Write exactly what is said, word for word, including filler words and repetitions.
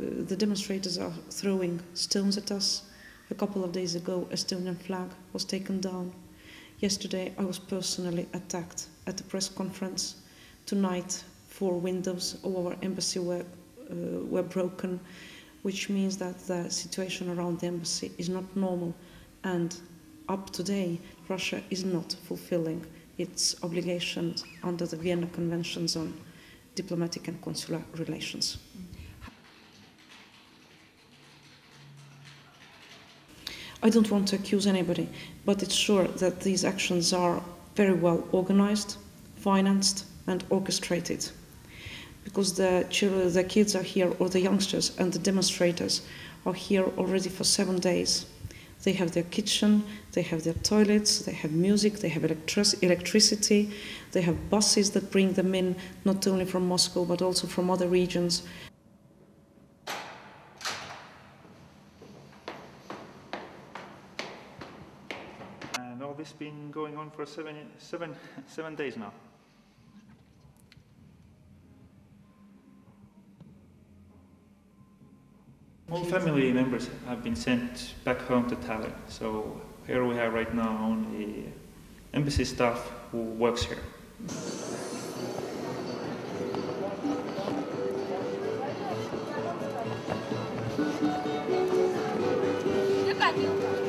uh, the demonstrators are throwing stones at us. A couple of days ago, a Estonian flag was taken down. Yesterday, I was personally attacked at a press conference. Tonight, four windows of our embassy were, uh, were broken, which means that the situation around the embassy is not normal, and up to today, Russia is not fulfilling its obligations under the Vienna Conventions on diplomatic and consular relations. I don't want to accuse anybody, but it's sure that these actions are very well organized, financed, and orchestrated. Because the children, the kids are here, or the youngsters and the demonstrators are here already for seven days. They have their kitchen, they have their toilets, they have music, they have electric electricity, they have buses that bring them in, not only from Moscow, but also from other regions. And all this been going on for seven, seven, seven days now. All family members have been sent back home to Tallinn, so here we have right now only embassy staff who works here. Look at you.